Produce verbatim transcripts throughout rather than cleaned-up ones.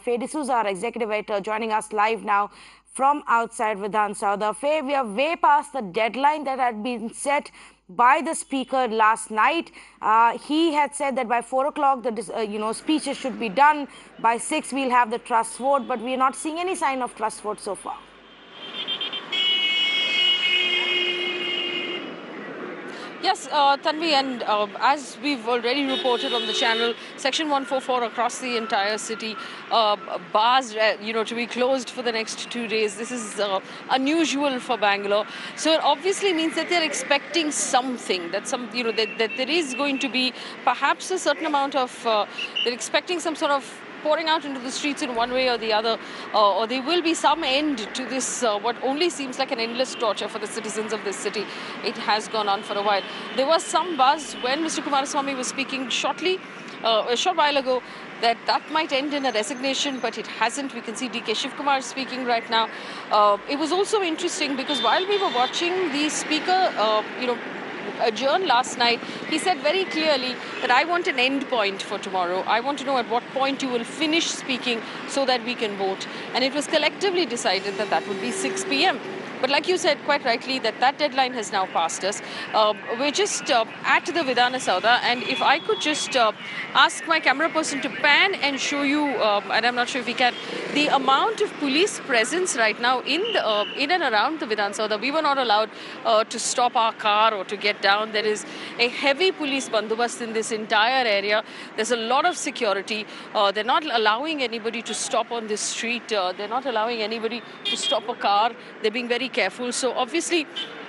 Faye D'Souza, our executive editor, joining us live now from outside Vidhan Sauda. Faye, we are way past the deadline that had been set by the speaker last night. Uh, he had said that by four o'clock, the uh, you know speeches should be done. By six, we'll have the trust vote, but we are not seeing any sign of trust vote so far. Yes, uh, Tanvi, and uh, as we've already reported on the channel, Section one forty-four across the entire city, uh, bars, uh, you know, to be closed for the next two days. This is uh, unusual for Bangalore. So it obviously means that they're expecting something, that some, you know, that, that there is going to be perhaps a certain amount of, uh, they're expecting some sort of pouring out into the streets in one way or the other, uh, or there will be some end to this, uh, what only seems like an endless torture for the citizens of this city. It has gone on for a while. There was some buzz when Mister Kumaraswamy was speaking shortly, uh, a short while ago, that that might end in a resignation, but it hasn't. We can see D K Shivkumar speaking right now. Uh, it was also interesting because while we were watching the speaker, uh, you know, adjourn last night, he said very clearly that I want an end point for tomorrow. I want to know at what point you will finish speaking so that we can vote. And it was collectively decided that that would be six p m But like you said quite rightly, that that deadline has now passed us. Uh, we're just uh, at the Vidhan Sauda, and if I could just uh, ask my camera person to pan and show you, um, and I'm not sure if we can, the amount of police presence right now in the, uh, in and around the Vidhan Sauda. We were not allowed uh, to stop our car or to get down. There is a heavy police bandobast in this entire area. There's a lot of security. Uh, they're not allowing anybody to stop on this street. Uh, they're not allowing anybody to stop a car. They're being very careful. So obviously,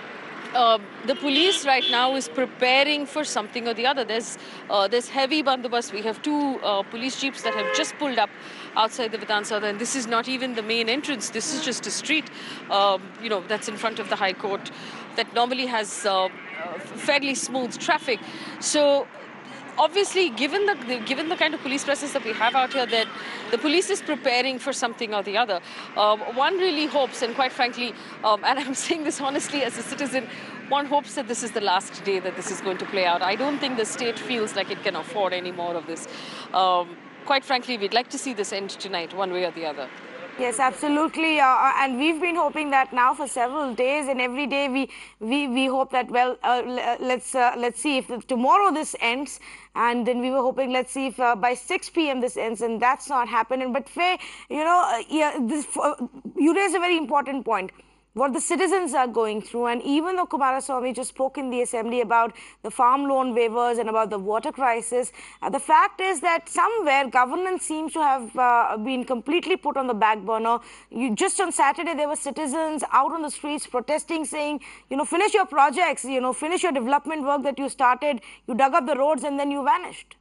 uh, the police right now is preparing for something or the other. There's uh, there's heavy bandobast. We have two uh, police jeeps that have just pulled up outside the Vidhan Sauda, and this is not even the main entrance. This is just a street, uh, you know, that's in front of the High Court that normally has uh, uh, fairly smooth traffic. So obviously, given the, the given the kind of police presence that we have out here, that the police is preparing for something or the other. Um, one really hopes, and quite frankly, um, and I'm saying this honestly as a citizen, one hopes that this is the last day that this is going to play out. I don't think the state feels like it can afford any more of this. Um, quite frankly, we'd like to see this end tonight, one way or the other. Yes, absolutely, uh, and we've been hoping that now for several days, and every day we we we hope that, well, uh, let's uh, let's see if tomorrow this ends, and then we were hoping, let's see if uh, by six p m this ends, and that's not happening. But Faye, you know, uh, yeah, this uh, you raise a very important point. What the citizens are going through, and even though Kumaraswamy just spoke in the assembly about the farm loan waivers and about the water crisis, uh, the fact is that somewhere governance seems to have uh, been completely put on the back burner. You, just on Saturday, there were citizens out on the streets protesting, saying, you know, finish your projects, you know, finish your development work that you started, you dug up the roads and then you vanished.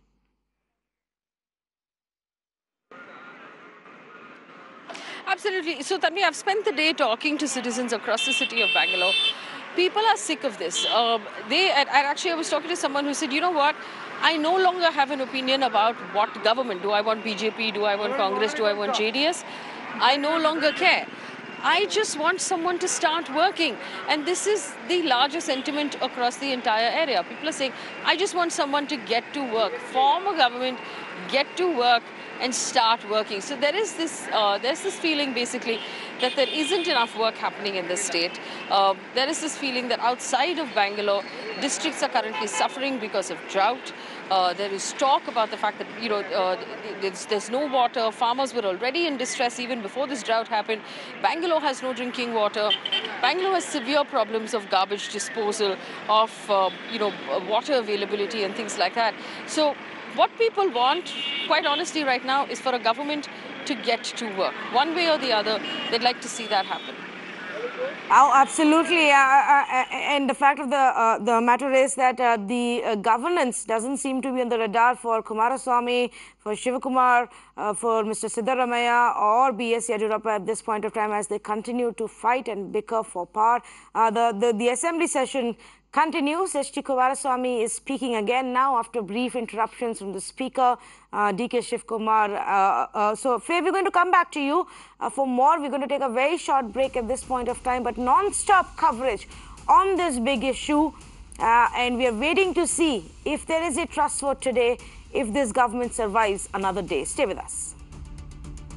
Absolutely. So, Tanvi, I've spent the day talking to citizens across the city of Bangalore. People are sick of this. Um, they, and actually, I was talking to someone who said, you know what? I no longer have an opinion about what government. Do I want B J P? Do I want Congress? Do I want J D S? I no longer care. I just want someone to start working. And this is the larger sentiment across the entire area. People are saying, I just want someone to get to work, form a government, get to work, and start working. So there is this, uh, there's this feeling basically that there isn't enough work happening in this state. Uh, there is this feeling that outside of Bangalore, districts are currently suffering because of drought. Uh, there is talk about the fact that, you know, uh, there's, there's no water. Farmers were already in distress even before this drought happened. Bangalore has no drinking water. Bangalore has severe problems of garbage disposal, of, uh, you know, water availability and things like that. So what people want, quite honestly right now, is for a government to get to work. One way or the other, they'd like to see that happen. Oh, absolutely. Uh, uh, and the fact of the uh, the matter is that uh, the uh, governance doesn't seem to be on the radar for Kumaraswamy, for Shivakumar, uh, for Mister Siddaramaiah or B S Yediyurappa at this point of time, as they continue to fight and bicker for power. Uh, the, the, the assembly session continues. S T Kumaraswamy is speaking again now after brief interruptions from the speaker, uh, D K Shivkumar. Uh, uh, so, Faye, we're going to come back to you uh, for more. We're going to take a very short break at this point of time, but non-stop coverage on this big issue. Uh, and we are waiting to see if there is a trust vote today, if this government survives another day. Stay with us.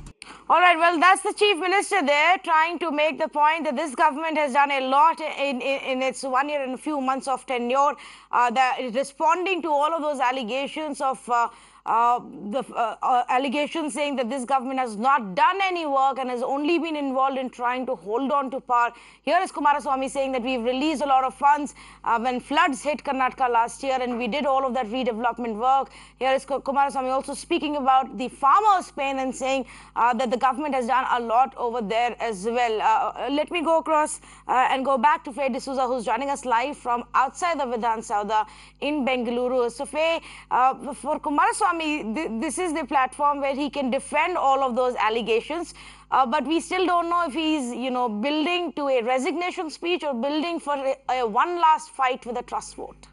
All right, well, that's the Chief Minister there trying to make the point that this government has done a lot in, in, in its one year and a few months of tenure, uh, that responding to all of those allegations of uh, uh, the uh, uh, allegations saying that this government has not done any work and has only been involved in trying to hold on to power. Here is Kumaraswamy saying that we've released a lot of funds uh, when floods hit Karnataka last year, and we did all of that redevelopment work. Here is Kumaraswamy also speaking about the farmers' pain and saying uh, that the government has done a lot over there as well. Uh, let me go across uh, and go back to Faye D'Souza, who's joining us live from outside the Vidhan Sauda in Bengaluru. So Faye, uh, for Kumaraswamy, th this is the platform where he can defend all of those allegations. Uh, but we still don't know if he's, you know, building to a resignation speech or building for a, a one last fight with a trust vote.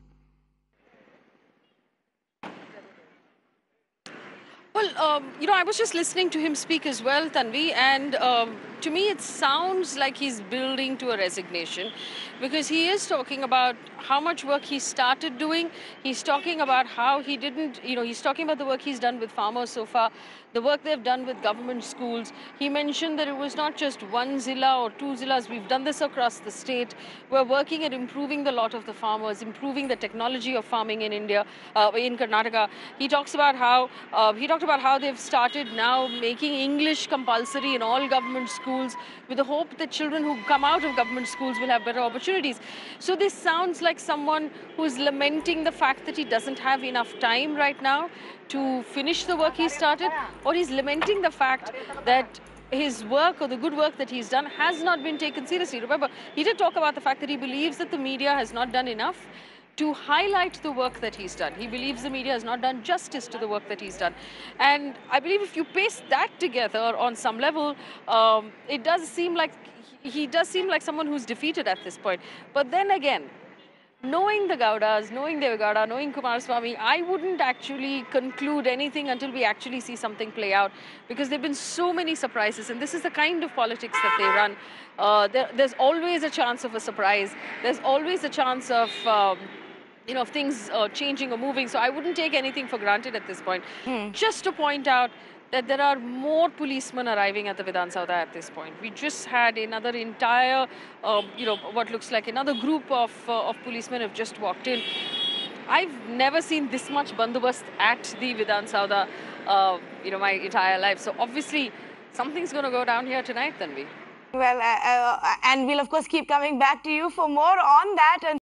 Well, um, you know, I was just listening to him speak as well, Tanvi, and um, to me it sounds like he's building to a resignation, because he is talking about how much work he started doing. He's talking about how he didn't, you know, he's talking about the work he's done with farmers so far, the work they've done with government schools. He mentioned that it was not just one zilla or two zillas. We've done this across the state. We're working at improving the lot of the farmers, improving the technology of farming in India, uh, in Karnataka. He talks about how, uh, he talked about how they've started now making English compulsory in all government schools, with the hope that children who come out of government schools will have better opportunities. So this sounds like someone who's lamenting the fact that he doesn't have enough time right now to finish the work he started, or he's lamenting the fact that his work, or the good work that he's done, has not been taken seriously. Remember, he did talk about the fact that he believes that the media has not done enough to highlight the work that he's done. He believes the media has not done justice to the work that he's done. And I believe if you paste that together on some level, um, it does seem like, he does seem like someone who's defeated at this point. But then again, knowing the Gowdas, knowing Devagowda, knowing Kumaraswamy, I wouldn't actually conclude anything until we actually see something play out, because there have been so many surprises, and this is the kind of politics that they run. Uh, there, there's always a chance of a surprise. There's always a chance of um, you know, of things uh, changing or moving. So I wouldn't take anything for granted at this point. Hmm. Just to point out that there are more policemen arriving at the Vidhan Sauda at this point. We just had another entire, uh, you know, what looks like another group of, uh, of policemen have just walked in. I've never seen this much bandobast at the Vidhan Sauda, uh, you know, my entire life. So obviously, something's going to go down here tonight, Tanvi. Well, uh, uh, and we'll of course keep coming back to you for more on that. And